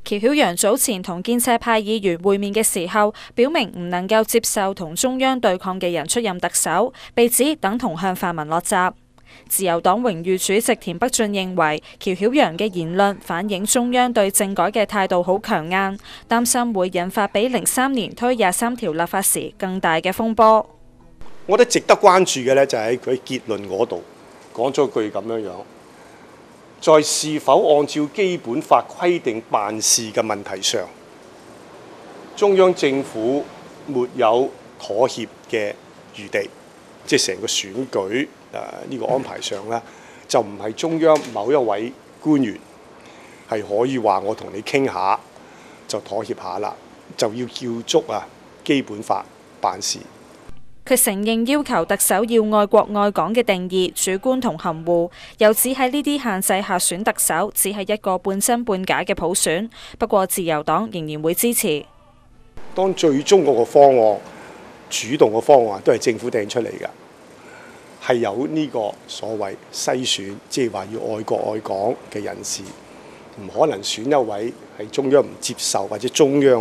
喬曉陽早前同建制派議員會面嘅時候，表明唔能夠接受同中央對抗嘅人出任特首，被指等同向泛民落閘。自由黨榮譽主席田北俊認為，喬曉陽嘅言論反映中央對政改嘅態度好強硬，擔心會引發比03年推23條立法時更大嘅風波。 我覺得值得關注嘅呢，就係佢結論嗰度講咗句咁樣，在是否按照基本法規定辦事嘅問題上，中央政府沒有妥協嘅餘地，即係成個選舉呢個安排上呢，就唔係中央某一位官員係可以話我同你傾下就妥協下啦，就要叫足基本法辦事。 佢承認要求特首要愛國愛港嘅定義主觀同含糊，又指喺呢啲限制下選特首只係一個半真半假嘅普選。不過自由黨仍然會支持。 當最終嗰個方案、主動嘅方案都係政府掟出嚟嘅，係有呢個所謂篩選，即係話要愛國愛港嘅人士，唔可能選一位係中央唔接受或者中央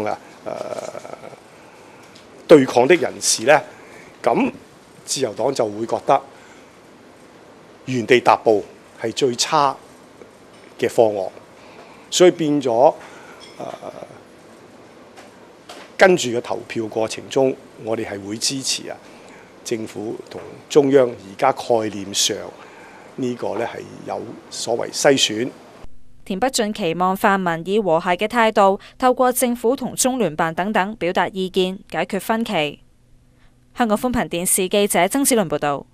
對抗的人士呢。咁自由黨就會覺得原地踏步係最差嘅方案，所以變咗跟住嘅投票過程中，我哋係會支持政府同中央而家概念上呢個呢係有所謂篩選。 田北俊期望泛民以和諧嘅態度，透過政府同中聯辦等等表達意見，解決分歧。香港寬頻電視記者曾子倫報道。